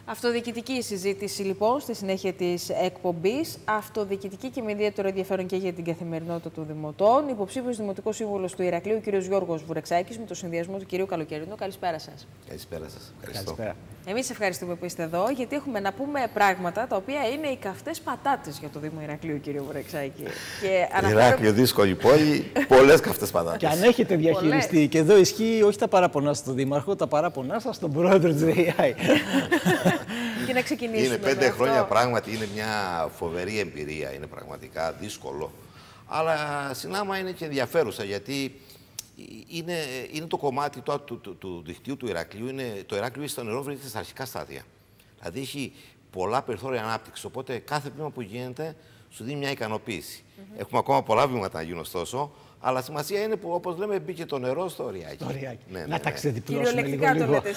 Αυτοδιοικητική συζήτηση λοιπόν στη συνέχεια της εκπομπής. Αυτοδιοικητική και με ιδιαίτερο ενδιαφέρον και για την καθημερινότητα των δημοτών. Υποψήφιος Δημοτικός Σύμβουλος του Ηρακλείου, κ. Γιώργος Βουρεξάκης, με το συνδυασμό του κ. Καλοκαιρινού. Καλησπέρα σας. Καλησπέρα σας. Ευχαριστώ. Καλησπέρα. Εμείς ευχαριστούμε που είστε εδώ, γιατί έχουμε να πούμε πράγματα τα οποία είναι οι καυτές πατάτες για το Δήμο Ηρακλείου, κ. Βουρεξάκη. Ηράκλειο, δύσκολη πόλη, πολλές καυτές πατάτες. Και αν έχετε διαχειριστεί, και εδώ ισχύει όχι τα παράπονά σας στον Δήμαρχο, τα παράπονά σας στον πρόεδρο της ΔΕΙΑΗ. Και να ξεκινήσουμε. Είναι 5 χρόνια πράγματι, είναι μια φοβερή εμπειρία, είναι πραγματικά δύσκολο. Αλλά συνάμα είναι και ενδιαφέρουσα, γιατί είναι το κομμάτι του δικτύου του Ηρακλείου. Το Ηράκλειο στο νερό βρίσκεται στα αρχικά στάδια. Δηλαδή έχει πολλά περιθώρια ανάπτυξη. Οπότε κάθε βήμα που γίνεται σου δίνει μια ικανοποίηση. Έχουμε ακόμα πολλά βήματα να γίνουν ωστόσο. Αλλά σημασία είναι που, όπως λέμε, μπήκε το νερό στο ριάκι. Να τα ξεδιπλώσουμε λίγο.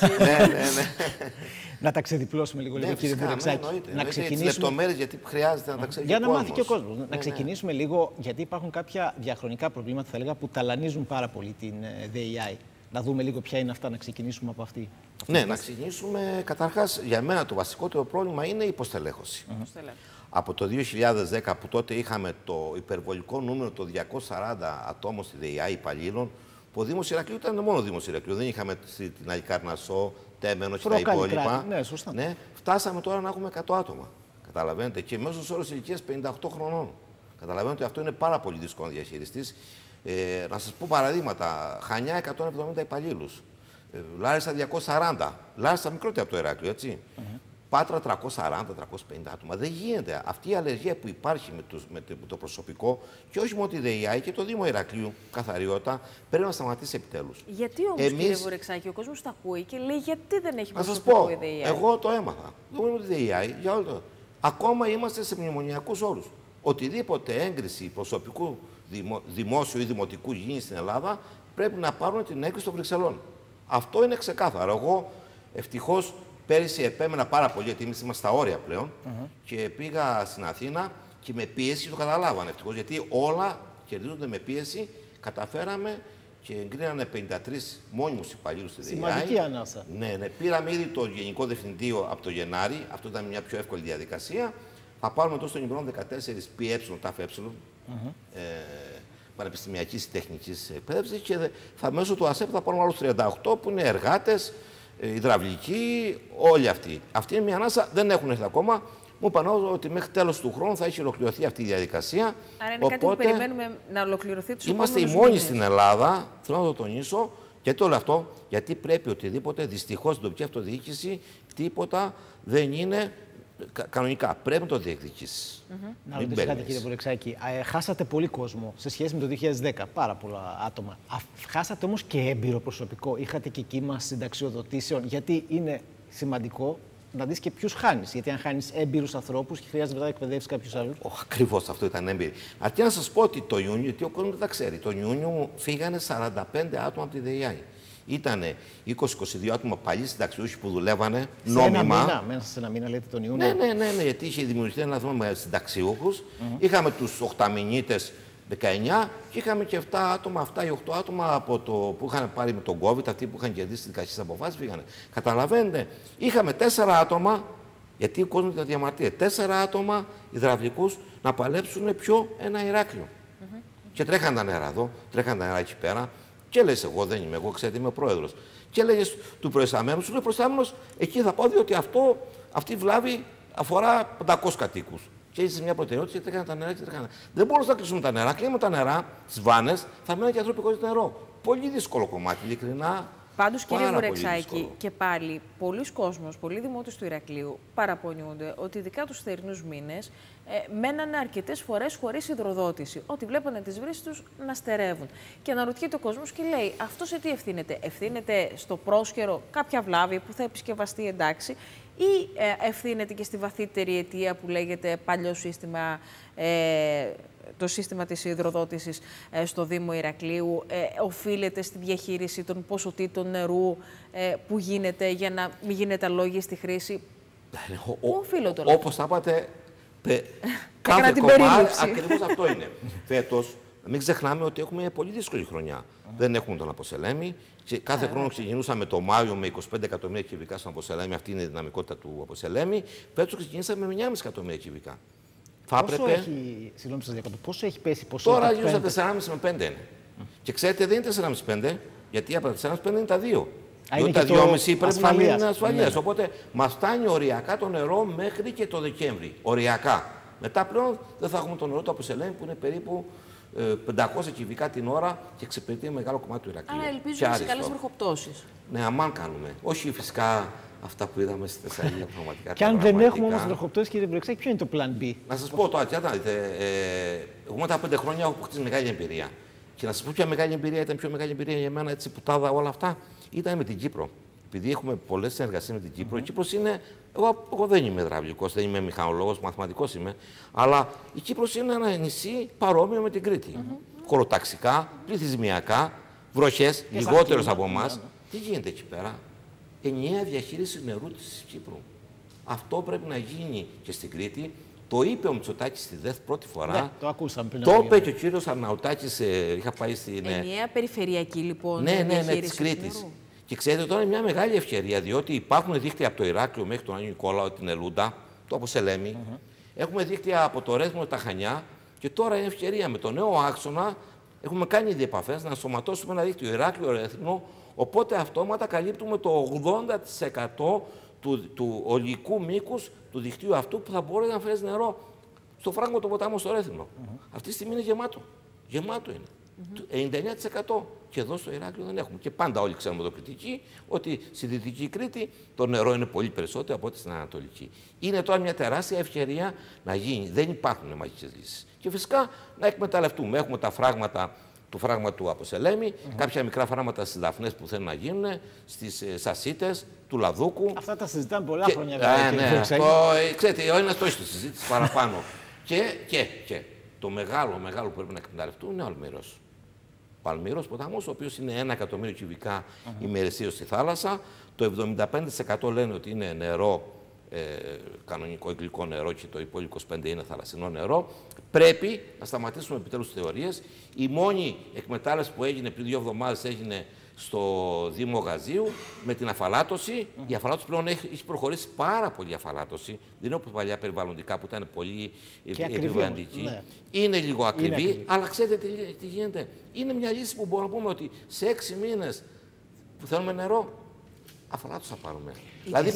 Να τα ξεδιπλώσουμε λίγο, κύριε Βουρεξάκη. Να ξεκινήσουμε. Λεπτομέρειες, γιατί χρειάζεται να τα ξέρει. Για να μάθει και ο κόσμος. Να ξεκινήσουμε λίγο, γιατί υπάρχουν κάποια διαχρονικά προβλήματα, θα έλεγα, που ταλανίζουν πάρα πολύ την ΔΕΙΑΗ. Να δούμε λίγο ποια είναι αυτά, να ξεκινήσουμε από αυτή. Ναι, να ξεκινήσουμε. Καταρχάς, για μένα το βασικότερο πρόβλημα είναι η υποστελέχωση. Από το 2010, που τότε είχαμε το υπερβολικό νούμερο των 240 ατόμων στη ΔΕΙΑΗ υπαλλήλων, που ο Δήμος Ηρακλείου ήταν μόνο Δήμος Ηρακλείου. Δεν είχαμε την Αλικάρνασσο, Τέμενο και τα υπόλοιπα. Ναι, σωστά. Ναι, φτάσαμε τώρα να έχουμε 100 άτομα. Καταλαβαίνετε. Και μέσος όρος ηλικίας 58 χρονών. Καταλαβαίνετε ότι αυτό είναι πάρα πολύ δύσκολο να διαχειριστείς. Να σας πω παραδείγματα. Χανιά 170 υπαλλήλους. Λάρισα 240. Λάρισα μικρότερη από το Ηράκλειο, έτσι. Πάτρα 340-350 άτομα. Δεν γίνεται. Αυτή η αλλεργία που υπάρχει με το προσωπικό, και όχι μόνο τη ΔΕΙΑΗ και το Δήμο Ηρακλείου, καθαριότητα, πρέπει να σταματήσει επιτέλους. Γιατί όμως, κύριε Βουρεξάκη, ο κόσμος τα ακούει και λέει γιατί δεν έχει προσωπικό η ΔΕΙΑΗ? Εγώ το έμαθα. Δεν είμαι τη ΔΕΙΑΗ, για όλο το. Ακόμα είμαστε σε μνημονιακούς όρους. Οτιδήποτε έγκριση προσωπικού δημόσιου ή δημοτικού γίνει στην Ελλάδα, πρέπει να πάρουν την έγκριση των Βρυξελών. Αυτό είναι ξεκάθαρο. Εγώ ευτυχώς πέρυσι επέμενα πάρα πολύ, γιατί εμείς είμαστε στα όρια πλέον, και πήγα στην Αθήνα και με πίεση το καταλάβανε ευτυχώς, γιατί όλα κερδίζονται με πίεση. Καταφέραμε και εγκρίνανε 53 μόνιμους υπαλλήλους στη ΔΕΙΑΗ. Σημαντική ανάσα. Ναι, πήραμε ήδη το Γενικό Διευθυντήριο από το Γενάρη. Αυτό ήταν μια πιο εύκολη διαδικασία. Θα πάρουμε τώρα στον ημερών 14 ΠΕ, ΤΑΦΕ, πανεπιστημιακής τεχνικής εκπαίδευσης, και θα μέσω του ΑΣΕΠ θα πάρουμε άλλους 38 που είναι εργάτες, υδραυλικοί, όλοι αυτοί. Αυτή είναι μια ανάσα, δεν έχουν έρθει ακόμα. Μου είπαν ότι μέχρι τέλος του χρόνου θα έχει ολοκληρωθεί αυτή η διαδικασία. Άρα είναι κάτι που περιμένουμε να ολοκληρωθεί τους επόμενους μήνες. Είμαστε οι μόνοι στην Ελλάδα, θέλω να το τονίσω, γιατί όλο αυτό, γιατί πρέπει οτιδήποτε, δυστυχώς στην τοπική αυτοδιοίκηση, τίποτα δεν είναι κανονικά. Πρέπει να το διεκδικήσεις. Να ρωτήσω κάτι, κύριε Βουρεξάκη. Χάσατε πολύ κόσμο σε σχέση με το 2010, πάρα πολλά άτομα. Χάσατε όμως και έμπειρο προσωπικό. Είχατε και κύμα συνταξιοδοτήσεων, γιατί είναι σημαντικό να δεις και ποιους χάνεις. Γιατί αν χάνεις έμπειρους ανθρώπους και χρειάζεται μετά να εκπαιδεύσεις κάποιους άλλους. Ακριβώς αυτό ήταν έμπειροι. Αρκεί να σας πω ότι το Ιούνιο, γιατί ο κόσμος δεν τα ξέρει, το Ιούνιο μου φύγανε 45 άτομα από τη ΔΕΙΑΗ. Ήτανε 20-22 άτομα παλιοί συνταξιούχοι που δουλεύανε νόμιμα. Μέσα σε ένα μήνα, λέτε τον Ιούνιο. Ναι, γιατί είχε δημιουργηθεί ένα θέμα με συνταξιούχους. Είχαμε τους 8μηνίτες 19 και είχαμε και 7 άτομα, 7 ή 8 άτομα που είχαν πάρει με τον COVID, αυτοί που είχαν κερδίσει τις δικαστικές αποφάσεις, φύγανε. Καταλαβαίνετε, είχαμε 4 άτομα, γιατί ο κόσμος τα διαμαρτύρεται, 4 άτομα υδραυλικούς να παλέψουν ένα Ηράκλειο. Και τρέχαν τα νερά εδώ, τρέχαν τα νερά εκεί πέρα. Και λες, εγώ δεν είμαι, εγώ ξέρετε είμαι πρόεδρος. Και έλεγες του προϊσταμένου, σου λέει προϊστάμενος, εκεί θα πάω, διότι αυτή η βλάβη αφορά 500 κατοίκους. Και είσαι μια προτεραιότητα και τρέχανε τα νερά και τρέχανε. Δεν μπορούμε να κλείσουμε τα νερά. Κλείνουμε τα νερά, τις βάνες, θα μένουν και άνθρωποι χωρίς νερό. Πολύ δύσκολο κομμάτι, ειλικρινά. Πάντως, κύριε Βουρεξάκη, και πάλι, πολλοί κόσμος, πολλοί δημότες του Ηρακλείου παραπονιούνται ότι ειδικά τους θερινούς μήνες μένανε αρκετές φορές χωρίς υδροδότηση. Ότι βλέπανε τις βρύσεις τους να στερεύουν. Και αναρωτιέται ο κόσμος και λέει, αυτό σε τι ευθύνεται? Ευθύνεται στο πρόσχερο κάποια βλάβη που θα επισκευαστεί, εντάξει, ή ευθύνεται και στη βαθύτερη αιτία που λέγεται παλιό σύστημα, το σύστημα της υδροδότησης στο Δήμο Ηρακλείου, οφείλεται στη διαχείριση των ποσοτήτων νερού που γίνεται για να μην γίνεται αλόγιστη χρήση? Πού οφείλονται όλα? Όπως θα είπατε, κάθε κομμάτι ακριβώς αυτό είναι. Φέτος, μην ξεχνάμε ότι έχουμε μια πολύ δύσκολη χρονιά. Δεν έχουμε τον Αποσελέμη, Κάθε χρόνο ξεκινούσαμε το Μάιο με 25 εκατομμύρια κυβικά στον Αποσελέμη. Αυτή είναι η δυναμικότητα του Αποσελέμη. Φέτος ξεκινήσαμε με 9,5 εκατομμύρια κυβικά. Πόσο έχει πέσει, πόσο τώρα γύρω στα 4,5 με 5 είναι. Και ξέρετε, δεν είναι 4,5-5, γιατί από τα 4,5-5 είναι τα 2. Διότι τα 2,5 πρέπει να μείνουν ασφαλείας. Οπότε μας φτάνει οριακά το νερό μέχρι και το Δεκέμβρη. Οριακά. Μετά πλέον δεν θα έχουμε το νερό του Αποσελέμη που είναι περίπου 500 κυβικά την ώρα και εξυπηρετεί μεγάλο κομμάτι του Ηρακλείου. Άρα ελπίζουμε σε καλές βροχοπτώσεις. Ναι, αμάν κάνουμε. Όχι φυσικά αυτά που είδαμε στη Θεσσαλία πραγματικά. Και αν δεν έχουμε όμως βροχοπτώσεις, κύριε Βρεξάκη, ποιο είναι το plan B? Να σας πω τώρα, εγώ μετά 5 χρόνια έχω αποκτήσει μεγάλη εμπειρία. Και να σας πω ποια μεγάλη εμπειρία ήταν, πιο μεγάλη εμπειρία για μένα, έτσι που τα είδα όλα αυτά, ήταν με την Κύπρο. Επειδή έχουμε πολλές συνεργασίες με την Κύπρο, η Κύπρος είναι. Εγώ δεν είμαι υδραυλικός, δεν είμαι μηχανολόγος, μαθηματικός είμαι. Αλλά η Κύπρος είναι ένα νησί παρόμοιο με την Κρήτη. Χωροταξικά, πληθυσμιακά, βροχές, λιγότερες από εμάς. Τι γίνεται εκεί πέρα? Ενιαία διαχείριση νερού της Κύπρου. Αυτό πρέπει να γίνει και στην Κρήτη. Το είπε ο Μητσοτάκης στη ΔΕΘ πρώτη φορά. Ναι, το ακούσαμε πριν. Το είπε και ο κύριος Αρναουτάκης, είχα πάει στην. Ενιαία περιφερειακή λοιπόν. Ναι, της Κρήτης. Και ξέρετε, τώρα είναι μια μεγάλη ευκαιρία, διότι υπάρχουν δίκτυα από το Ηράκλειο μέχρι τον Άγιο Νικόλαο, την Ελούντα, το Αποσελέμη. Έχουμε δίκτυα από το Ρέθμο, τα Χανιά. Και τώρα είναι ευκαιρία με το νέο άξονα. Έχουμε κάνει ήδη επαφές να ενσωματώσουμε ένα δίκτυο Ηράκλειο-Ρέθμο. Οπότε αυτόματα καλύπτουμε το 80% του ολικού μήκους του δικτύου αυτού που θα μπορεί να φέρει νερό στο φράγκο του ποτάμου στο Ρέθυμνο. Αυτή τη στιγμή είναι γεμάτο. Γεμάτο είναι. 99%. Και εδώ στο Ηράκλειο δεν έχουμε. Και πάντα όλοι ξέρουμε εδώ κριτική ότι στη Δυτική Κρήτη το νερό είναι πολύ περισσότερο από ό,τι στην Ανατολική. Είναι τώρα μια τεράστια ευκαιρία να γίνει. Δεν υπάρχουν μαγικές λύσεις. Και φυσικά να εκμεταλλευτούμε. Έχουμε τα φράγματα. Το φράγμα του Αποσελέμη, κάποια μικρά φράγματα στις Δαφνές που θέλουν να γίνουν, στις Σασίτες, του Λαδούκου. Αυτά τα συζητάμε πολλά χρόνια. Ναι, ξέρετε, ο ένας το έχει στη συζήτηση παραπάνω. και το μεγάλο που πρέπει να εκμεταλλευτούν είναι ο Αλμύρος. Ο Αλμύρος ποταμός, ο οποίος είναι 1 εκατομμύριο κυβικά ημερησίως στη θάλασσα. Το 75% λένε ότι είναι νερό, κανονικό γλυκό νερό, και το υπόλοιπο 25% είναι θαλασσινό νερό. Πρέπει να σταματήσουμε επιτέλους τις θεωρίες. Η μόνη εκμετάλλευση που έγινε πριν 2 εβδομάδες έγινε στο Δήμο Γαζίου με την αφαλάτωση. Η αφαλάτωση πλέον έχει προχωρήσει πάρα πολύ η αφαλάτωση. Δεν είναι όπως παλιά περιβαλλοντικά που ήταν πολύ επιβαρυντική. Ναι. Είναι λίγο ακριβή, αλλά ξέρετε τι γίνεται? Είναι μια λύση που μπορούμε να πούμε ότι σε 6 μήνες που θέλουμε νερό, αφαλάτωση θα πάρουμε. Δηλαδή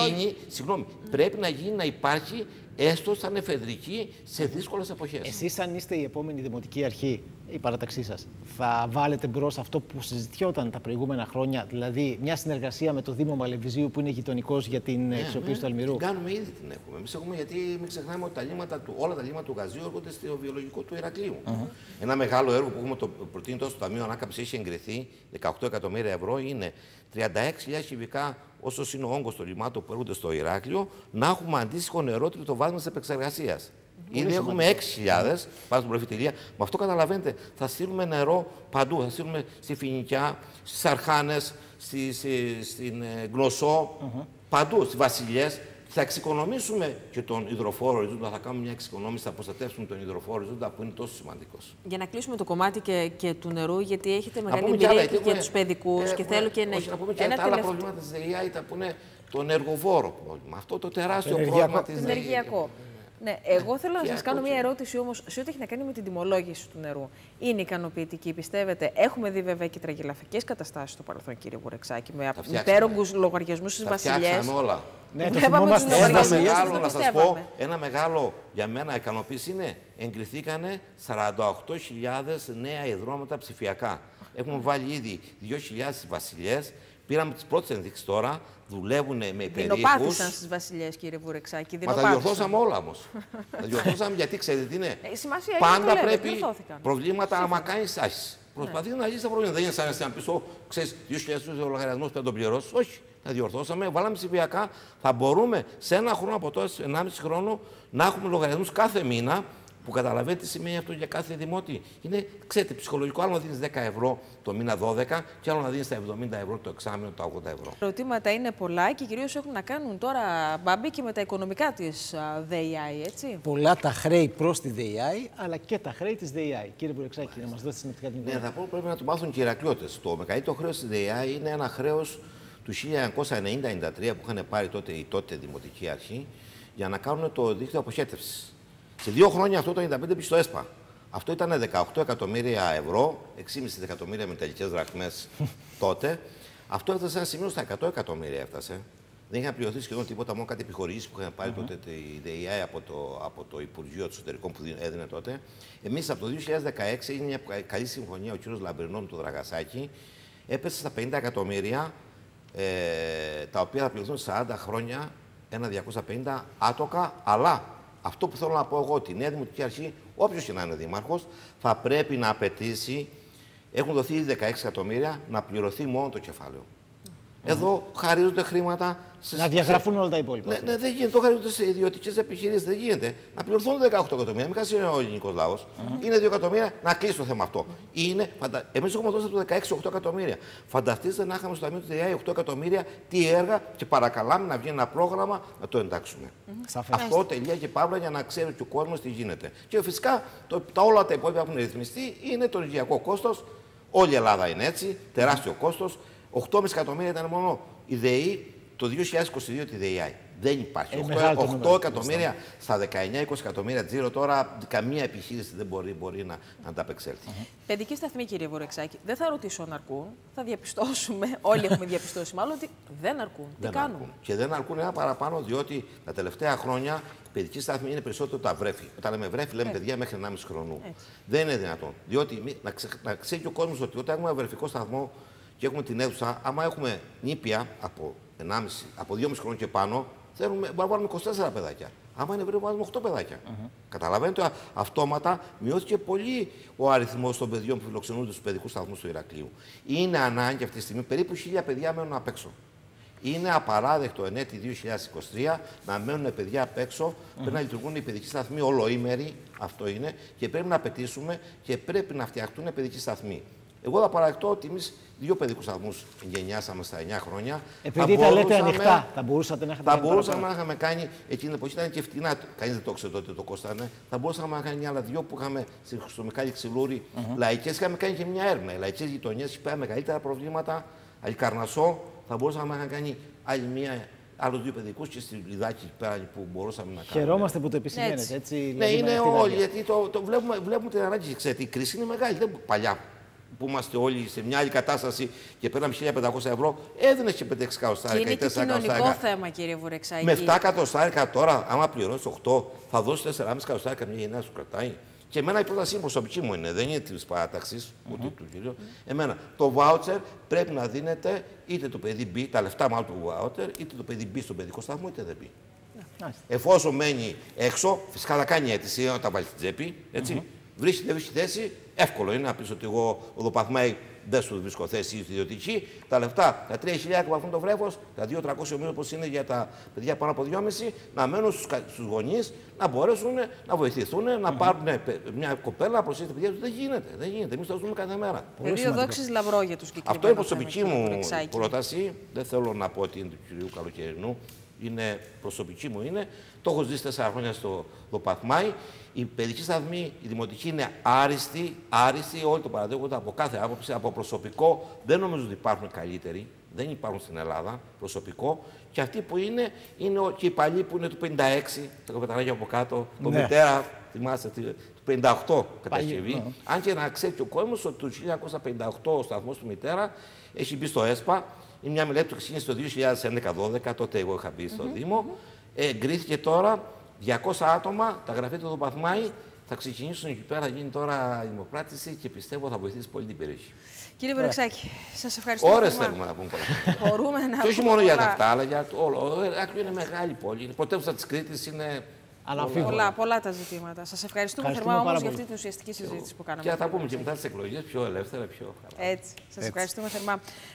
πρέπει να γίνει, να υπάρχει έστω σαν εφεδρική σε δύσκολες εποχές. Εσείς, αν είστε η επόμενη δημοτική αρχή, η παράταξή σας, θα βάλετε μπρος αυτό που συζητιόταν τα προηγούμενα χρόνια, δηλαδή μια συνεργασία με το Δήμο Μαλεβιζίου που είναι γειτονικός για την αξιοποίηση του Αλμυρού? Την κάνουμε ήδη, την έχουμε. Εμείς έχουμε, γιατί μην ξεχνάμε ότι όλα τα λίμματα του Γαζίου έρχονται στο βιολογικό του Ηρακλείου. Ένα μεγάλο έργο που έχουμε προτείνει τόσο στο Ταμείο Ανάκαμψης, έχει εγκριθεί 18 εκατομμύρια ευρώ, είναι 36.000 κυβικά, όσο είναι ο όγκος των λιμάτων που έρχονται στο Ηράκλειο, να έχουμε αντίστοιχο νερό το βάζουμε της επεξεργασίας. Ήδη έχουμε 6.000 πάνω στην προφητηλία. Με αυτό καταλαβαίνετε, θα στείλουμε νερό παντού. Θα στείλουμε στη Φοινικιά, στις Αρχάνες, στην Γνωσό, παντού, στις Βασιλιές. Θα εξοικονομήσουμε και τον υδροφόρο οριζόντα, θα κάνουμε μια εξοικονόμηση, θα προστατεύσουμε τον υδροφόρο οριζόντα που είναι τόσο σημαντικός. Για να κλείσουμε το κομμάτι και του νερού, γιατί έχετε μεγάλη εμπειρία και για τους παιδικούς και θέλω και να πούμε και τα άλλα προβλήματα της ΔΕΙΑ που είναι το ενεργοβόρο πρόβλημα. Αυτό το τεράστιο πρόβλημα της ΔΕΙΑ. Ναι, εγώ θέλω να σας κάνω μια ερώτηση όμως σε ό,τι έχει να κάνει με την τιμολόγηση του νερού. Είναι ικανοποιητική, πιστεύετε? Έχουμε δει βέβαια και τραγελαφικές καταστάσεις στο παρελθόν, κύριε Βουρεξάκη, με υπέρογκους λογαριασμούς στις Βασιλιές. Τα όλα. Ναι, το θυμόμαστε. Να σας πω, ένα μεγάλο για μένα ικανοποίηση είναι εγκριθήκανε 48.000 νέα ιδρώματα ψηφιακά. Έχουμε βάλει ήδη 2.000 στις Βασιλιές. Πήραμε τις πρώτες ενδείξεις τώρα, δουλεύουν με περίεργους. Δεινοπάθησαν στις Βασιλιές, κύριε Βουρεξάκη. Μα τα διορθώσαμε όλα όμως. Τα διορθώσαμε γιατί ξέρετε τι είναι. Πάντα πρέπει προβλήματα, άμα κάνεις τάσεις. Προσπαθεί να λύσει τα προβλήματα. Δεν είναι σαν να πει, ξέρεις, 2.000 λογαριασμούς πρέπει να τον πληρώσεις. Όχι. Τα διορθώσαμε, βάλαμε ψηφιακά. Θα μπορούμε σε ένα χρόνο από τώρα, 1,5 χρόνο, να έχουμε λογαριασμούς κάθε μήνα Που καταλαβαίνετε τι σημαίνει αυτό για κάθε δημότη. Είναι, ξέρετε, ψυχολογικό. Άλλο να δίνεις 10 ευρώ το μήνα 12 και άλλο να δίνεις τα 70 ευρώ το εξάμηνο, τα 80 ευρώ. Ερωτήματα είναι πολλά και κυρίως έχουν να κάνουν τώρα, Μπάμπη, και με τα οικονομικά της ΔΕΙΑΗ, έτσι. Πολλά τα χρέη προς τη ΔΕΙΑΗ, αλλά και τα χρέη της ΔΕΙΑΗ. Κύριε Βουρεξάκη, να μας δώσετε συνοπτικά την εικόνα. Ναι, θα πω πρέπει να το μάθουν και οι Ηρακλειώτες. Το μεγαλύτερο χρέος της ΔΕΙΑΗ είναι ένα χρέος του 1990-93 που είχαν πάρει τότε η τότε Δημοτική Αρχή για να κάνουν το δίκτυο αποχέτευσης. Σε 2 χρόνια αυτό το 95 πήγε στο ΕΣΠΑ. Αυτό ήταν 18 εκατομμύρια ευρώ, 6,5 εκατομμύρια μεταλλικές δραχμές τότε. Αυτό έφτασε σε ένα σημείο στα 100 εκατομμύρια έφτασε. Δεν είχαν πληρωθεί σχεδόν τίποτα, μόνο κάτι επιχορηγήσεις που είχαν πάρει τότε η ΔΕΙΑΗ από το Υπουργείο Εξωτερικών που έδινε τότε. Εμείς από το 2016 είναι μια καλή συμφωνία, ο κ. Λαμπρινών του Δραγασάκη, έπεσε στα 50 εκατομμύρια, τα οποία θα πληρωθούν σε 40 χρόνια, ένα 250 άτοκα, αλλά αυτό που θέλω να πω εγώ, ότι η Νέα Δημοτική Αρχή, όποιος και να είναι δήμαρχος, θα πρέπει να απαιτήσει, έχουν δοθεί ήδη 16 εκατομμύρια, να πληρωθεί μόνο το κεφάλαιο. Εδώ χαρίζονται χρήματα. Να διαγραφούν όλα τα υπόλοιπα. Ναι, δεν γίνεται. Το χαρίζονται σε ιδιωτικές επιχειρήσεις. Δεν γίνεται. Να πληρωθούν 18 εκατομμύρια. Μην χάσει ο ελληνικός λαός. Είναι 2 εκατομμύρια να κλείσει το θέμα αυτό. Εμείς έχουμε δώσει από το 16 8 εκατομμύρια. Φανταστείτε να είχαμε στο Ταμείο του ΔΕΙΑΗ 8 εκατομμύρια, τι έργα, και παρακαλάμε να βγει ένα πρόγραμμα να το εντάξουμε. Αυτό τελεία και παύλα για να ξέρει και ο κόσμος τι γίνεται. Και φυσικά όλα τα υπόλοιπα που έχουν ρυθμιστεί είναι το ενεργειακό κόστος. Όλη η Ελλάδα είναι έτσι. Τεράστιο κόστος. 8,5 εκατομμύρια ήταν μόνο η ΔΕΗ το 2022 τη ΔΕΙΑΗ. Δεν υπάρχει. 8 εκατομμύρια στα 19-20 εκατομμύρια τζίρο τώρα, καμία επιχείρηση δεν μπορεί να ανταπεξέλθει. Παιδική σταθμή, κύριε Βουρεξάκη, δεν θα ρωτήσω αν αρκούν. Θα διαπιστώσουμε, όλοι έχουμε διαπιστώσει μάλλον, ότι δεν αρκούν. Τι κάνουν. Και δεν αρκούν ένα παραπάνω, διότι τα τελευταία χρόνια η παιδική σταθμή είναι περισσότερο τα βρέφη. Όταν λέμε βρέφη, λέμε παιδιά μέχρι 1,5 χρονού. Δεν είναι δυνατόν. Διότι να ξέρει και ο κόσμο ότι όταν έχουμε βρεφικό σταθμό και έχουμε την αίθουσα, άμα έχουμε νήπια από 2,5 χρόνια και πάνω, μπορούμε να βάλουμε 24 παιδάκια. Άμα είναι βρέφη, βάλουμε 8 παιδάκια. Καταλαβαίνετε, αυτόματα μειώθηκε πολύ ο αριθμός των παιδιών που φιλοξενούνται στους παιδικούς σταθμούς του Ηρακλείου. Είναι ανάγκη αυτή τη στιγμή, περίπου 1.000 παιδιά μένουν απ' έξω. Είναι απαράδεκτο εν έτη 2023 να μένουν παιδιά απ' έξω. Πρέπει να λειτουργούν οι παιδικοί σταθμοί ολοήμεροι, αυτό είναι, και πρέπει να απαιτήσουμε και πρέπει να φτιαχτούν παιδικοί σταθμοί. Εγώ θα παραδεχτώ ότι εμείς 2 παιδικούς σταθμούς γενιάσαμε στα 9 χρόνια. Επειδή τα λέτε ανοιχτά, θα μπορούσατε να είχατε κάνει. Θα μπορούσαμε να είχαμε κάνει, εκείνη την εποχή ήταν και φτηνά, κανείς δεν το ξέρει τότε το κόστανε. Θα μπορούσαμε να κάνει άλλα 2 που είχαμε στο Μιχάλη Ξυλούρη λαϊκές. Είχαμε κάνει και μια έρευνα. Οι λαϊκές γειτονιές είχαν μεγαλύτερα προβλήματα. Αλικαρνασσό, θα μπορούσαμε να κάνει άλλους 2 παιδικούς και στη Λιδάκη πέρα που μπορούσαμε να κάνουμε. Χαιρόμαστε που το επισημαίνετε. Έτσι, ναι, είναι όλοι, γιατί βλέπουμε την ανάγκη. Ξέρετε, η κρίση είναι μεγάλη. Δεν παλιά που είμαστε όλοι σε μια άλλη κατάσταση και παίρναμε 1.500 ευρώ, έδινε και 5-6 εκατοστάρικα. Είναι και κοινωνικό θέμα, κύριε Βουρεξάκη. Με 7 εκατοστάρικα τώρα, άμα πληρώσει 8, θα δώσει 4,5 εκατοστάρικα μια γενιά σου κρατάει. Και εμένα η πρόταση είναι προσωπική μου, δεν είναι τη παράταξη, ούτε του κυρίου. Εμένα το βάουτσερ πρέπει να δίνεται είτε το παιδί μπει, τα λεφτά μάλλον του βάουτσερ, είτε το παιδί μπει στον παιδικό σταθμό, είτε δεν μπει. Εφόσον μένει έξω, φυσικά θα κάνει αίτηση όταν τα βάλει στην τσέπη, έτσι. Βρίσκει, δεν βρίσκει θέση, εύκολο είναι να πει ότι εγώ οδοπαθμάει δεν σου βρίσκω θέση ή ιδιωτική. Τα λεφτά, τα 3.000 που βαθούν το βρέφος, τα 2.300 ο μήνος όπως είναι για τα παιδιά πάνω από 2,5, να μένουν στους γονείς, να μπορέσουν να βοηθηθούν, να πάρουν μια κοπέλα να προσέχει τα παιδιά του. Δεν γίνεται. Δεν γίνεται. Εμείς το ζούμε κάθε μέρα. Πεδίο δόξης λαμπρό για τους συγκεκριμένους. Αυτό είναι προσωπική μου πρόταση. Δεν θέλω να πω ότι είναι του κυρίου Καλοκαιρινού. Είναι προσωπική μου είναι. Το έχω ζήσει 4 χρόνια στο Δοπαθμάη. Η παιδική σταθμή, η δημοτική είναι άριστη, όλοι το παραδέχονται από κάθε άποψη, από προσωπικό. Δεν νομίζω ότι υπάρχουν καλύτεροι, δεν υπάρχουν στην Ελλάδα προσωπικό. Και αυτοί που είναι και οι παλιοί που είναι του 56, τα καπεταλάκια από κάτω, το μητέρα, θυμάστε, του 58 κατασκευή. Αν και να ξέρει και ο κόσμος ότι το 1958 ο σταθμός του μητέρα έχει μπει στο ΕΣΠΑ. Είναι μια μελέτη που ξεκίνησε το 2011-12, τότε εγώ είχα μπει στο Δήμο. Εγκρίθηκε τώρα 200 άτομα, τα γραφεία του Δοπαθμάη θα ξεκινήσουν εκεί πέρα, θα γίνει τώρα η δημοπράτηση και πιστεύω θα βοηθήσει πολύ την περιοχή. Κύριε Βουρεξάκη, σας ευχαριστώ. Ώρες θέλουμε να πούμε πολλά. Μπορούμε να και όχι μόνο για αυτά, αλλά για όλο. Ο Ηράκλειο είναι μεγάλη πόλη. Η πρωτεύουσα της Κρήτης είναι. Πολλά τα ζητήματα. Σας ευχαριστούμε θερμά όμως για αυτή την ουσιαστική συζήτηση που κάναμε. Και θα τα πούμε και μετά τις εκλογές πιο ελεύθερα, πιο καλά. Έτσι. Σας ευχαριστούμε θερμά.